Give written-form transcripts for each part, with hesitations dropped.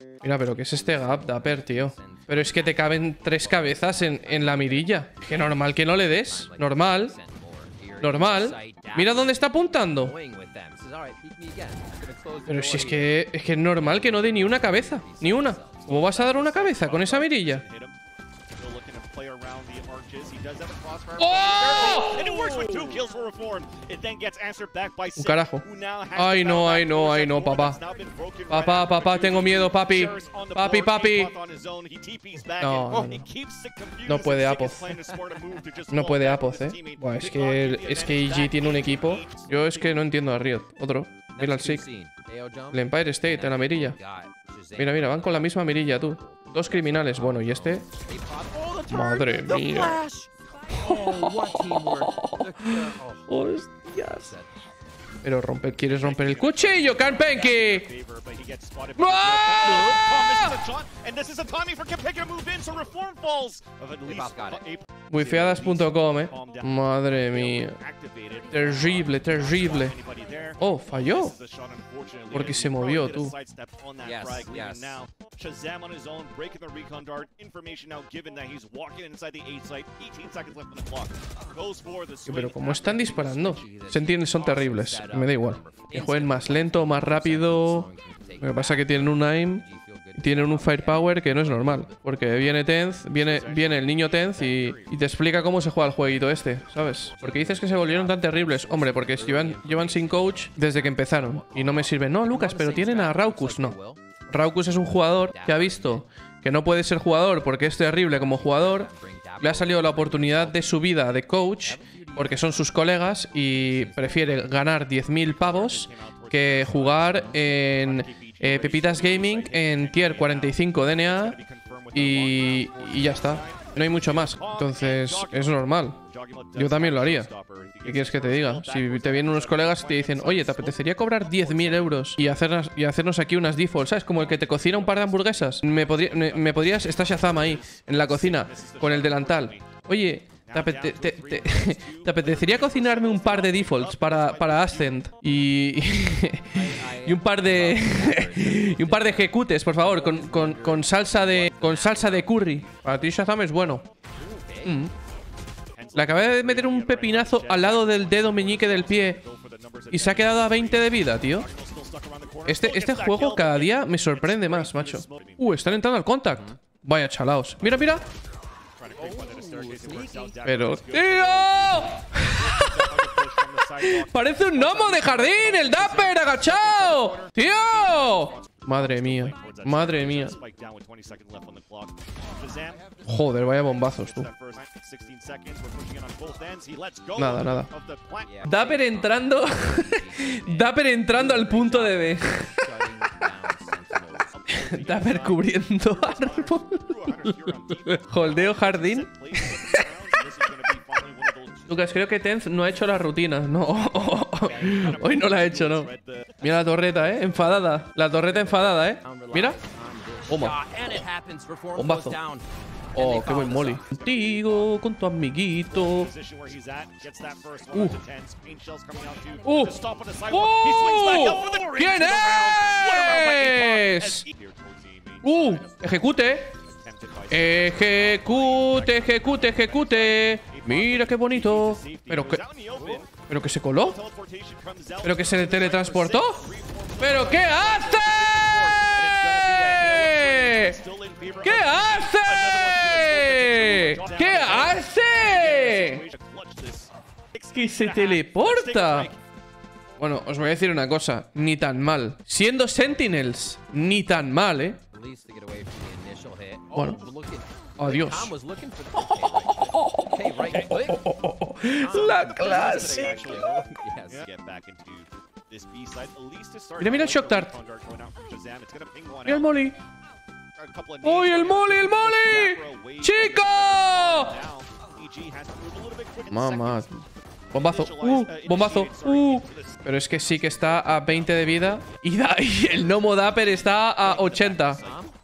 Mira, pero ¿qué es este gap, Dapper, tío? Pero es que te caben 3 cabezas en la mirilla. Que normal que no le des. Normal. Normal. Mira dónde está apuntando. Pero si es que es normal que no dé ni una cabeza. Ni una. ¿Cómo vas a dar una cabeza con esa mirilla? ¡Oh! Un carajo. Ay, no, ay, no, ay, no, papá. Papá, tengo miedo, papi. Papi. No. No puede Apoz. No puede Apoz, Buah, es que EG tiene un equipo. Yo es que no entiendo a Riot. Otro. Mira el Sig. El Empire State en la mirilla. Mira, van con la misma mirilla, tú. 2 criminales. Bueno, ¿y este? Madre mía. Hostias. Pero ¿quieres romper el cuchillo, Karpenki? Wifeadas.com, Madre mía. Terrible. Oh, falló. Porque se movió, tú. Pero ¿cómo están disparando? Sentinels son terribles. Me da igual. Que jueguen más lento, más rápido. Lo que pasa es que tienen un aim y tienen un firepower que no es normal. Porque viene Tenth, viene el niño Tenth y te explica cómo se juega el jueguito este, ¿sabes? Porque dices que se volvieron tan terribles. Hombre, porque llevan sin coach desde que empezaron. Y no me sirve. No, Lucas, pero tienen a Raucus. No. Raucus es un jugador que ha visto que no puede ser jugador porque es terrible como jugador. Le ha salido la oportunidad de su vida de coach porque son sus colegas y prefiere ganar 10.000 pavos que jugar en Pepitas Gaming en tier 45 DNA y ya está. No hay mucho más. Entonces es normal. Yo también lo haría. ¿Qué quieres que te diga? Si te vienen unos colegas y te dicen, oye, ¿te apetecería cobrar 10.000 euros y hacernos aquí unas defaults? ¿Sabes? Como el que te cocina un par de hamburguesas. ¿Me podrías... Está Shazam ahí, en la cocina, con el delantal. Oye, ¿te apetecería cocinarme un par de defaults para Ascent? Y un par de... y un par de ejecutes, por favor, con salsa de curry. Para ti Shazam es bueno. Le acabé de meter un pepinazo al lado del dedo meñique del pie y se ha quedado a 20 de vida, tío. Este juego cada día me sorprende más, macho. Están entrando al contact. Vaya chalaos. Mira. Pero... ¡tío! Parece un gnomo de jardín, el Dapper agachado. ¡Tío! Madre mía. Joder, vaya bombazos, tú. Nada. Dapper entrando. Dapper entrando al punto de B. Dapper cubriendo árbol. Holdeo jardín. Lucas, creo que Tenth no ha hecho la rutina. No. Hoy no la ha hecho, no. Mira la torreta, enfadada. La torreta enfadada, Mira. Bomba. Bombazo. Oh, qué buen molly. Contigo, con tu amiguito. ¿Quién es? Ejecute. Mira qué bonito. ¿Pero que se coló? ¿Pero que se teletransportó? ¿Pero qué hace? ¡Que se teleporta! Bueno, os voy a decir una cosa. Ni tan mal. Siendo Sentinels, ni tan mal, Bueno. Adiós. La clásica. Mira el Shock Dart. Mira el molly. ¡Uy, el molly! ¡Chico! Mamá. Bombazo. Bombazo. Pero es que sí que está a 20 de vida. Y el gnomo Dapper está a 80.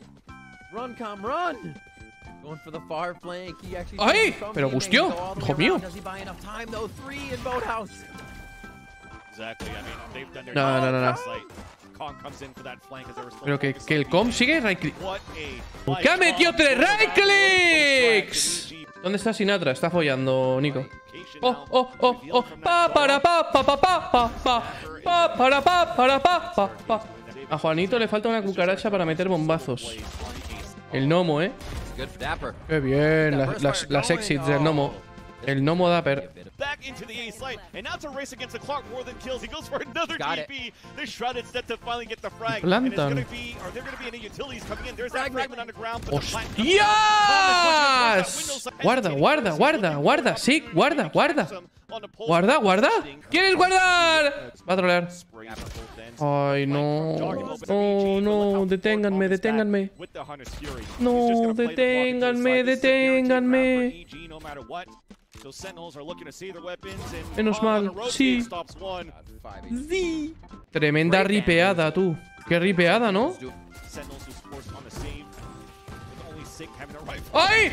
¡Ay! Pero gustió, hijo mío. No. Pero que el com sigue right click. ¿Qué ha metido 3 right clicks? ¿Dónde está Sinatra? Está follando, Nico. Oh. Pa para pa pa pa pa pa pa. Pa para pa para pa pa pa. A Juanito le falta una cucaracha para meter bombazos. El gnomo, ¿eh? Qué bien, las exits del gnomo. El gnomo Dapper. Plantan. ¡Hostias! Guarda. Sí, guarda. Guarda. ¿Quieres guardar? Va a trolear. Ay, no. No, deténganme. No, deténganme. Menos mal, sí. Tremenda ripeada, tú. Qué ripeada, ¿no? ¡Ay!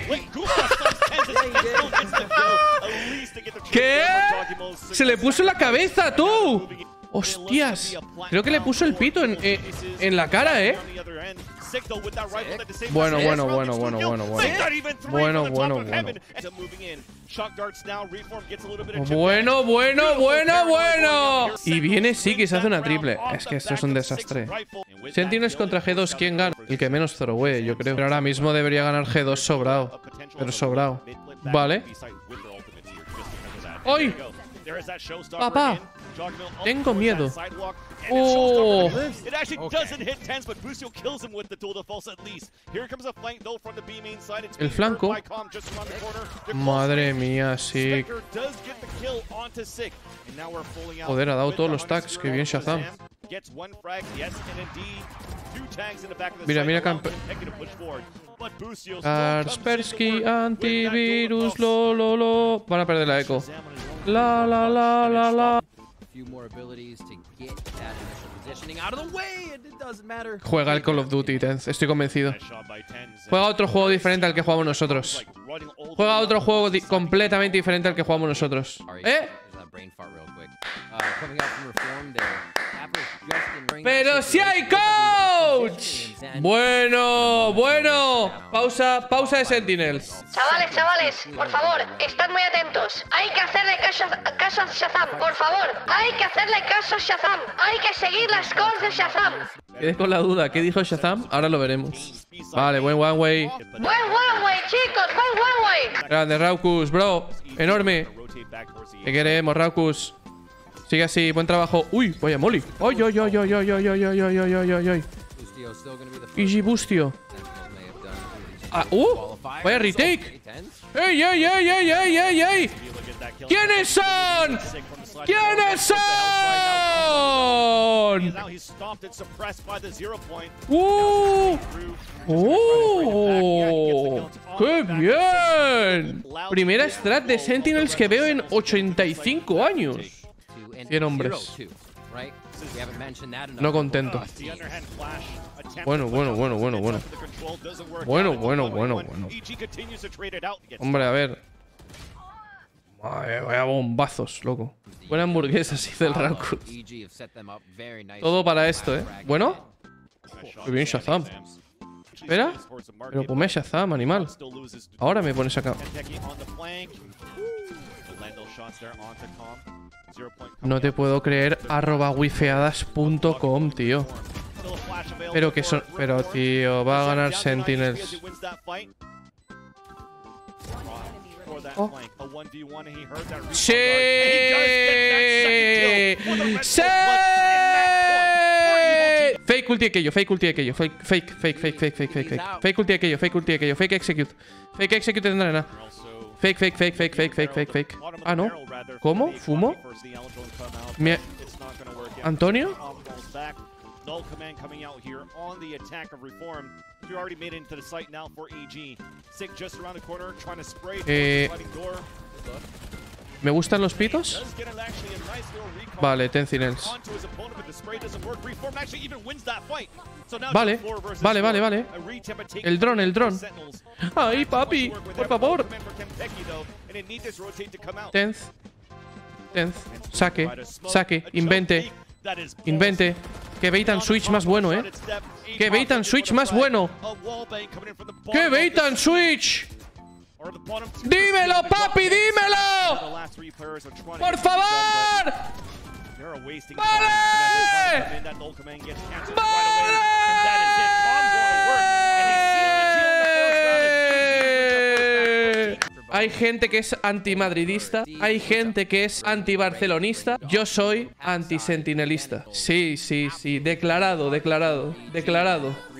¿Qué? Se le puso en la cabeza, tú. ¡Hostias! Creo que le puso el pito en la cara, ¿eh? Bueno. Y viene sí que se hace una triple. Es que esto es un desastre. Sentinels contra G2, ¿quién gana? El que menos throwee, yo creo. Pero ahora mismo debería ganar G2 sobrado. Pero sobrado. Vale. ¡Ay! Papá. Tengo miedo. Oh. El flanco. Madre mía, sí. Joder, ha dado todos los tags. Qué bien Shazam. Mira, Kaspersky, antivirus, lo. Van a perder la eco. La. Juega el Call of Duty, Tenz. Estoy convencido. Juega otro juego diferente al que jugamos nosotros. Juega otro juego completamente diferente al que jugamos nosotros. ¡Pero si hay coach! Bueno. Pausa de Sentinels. Chavales, por favor, estad muy atentos. Hay que hacerle caso a Shazam, por favor. Hay que hacerle caso a Shazam. Hay que seguir las calls de Shazam. Quedé con la duda. ¿Qué dijo Shazam? Ahora lo veremos. Vale, buen one way. Buen one way, chicos, buen one way. Grande, Raucus, bro. Enorme. ¿Qué queremos, Raucus? Sigue así, buen trabajo. Uy, vaya molly. Ay. Easy Bustio. Vaya retake. ¡Ey! ¿Quiénes son? ¡Qué bien! Primera strat de Sentinels que veo en 85 años. 100 hombres. No contento. Bueno. Hombre, a ver. Vaya bombazos, loco. Buena hamburguesa, sí, del Raucus. Todo para esto, ¿eh? Bueno. Qué bien Shazam. Espera. Pero ponme Shazam, animal. Ahora me pones acá. No te puedo creer. @wifeadas.com, tío. Pero que son... Pero, tío, va a ganar Sentinels. Oh. ¡Sí! ¡Sí! Fake ulti aquello. Fake ulti aquello. Fake execute. Fake execute en arena. Fake. Ah, no. ¿Cómo? ¿Fumo? ¿Antonio? ¿Me gustan los pitos? Vale, Sentinels. Vale. El dron. ¡Ay, papi! Por favor. Tenz. Saque. Invente. Invente. ¡Qué bait and switch más bueno, ¡Qué bait and switch más bueno! ¡Qué bait and switch! ¡Dímelo, papi, dímelo! ¡Por favor! ¡Vale! ¡Vale! Hay gente que es antimadridista, hay gente que es antibarcelonista. Yo soy antisentinelista. Sí, sí, sí. Declarado, declarado, declarado.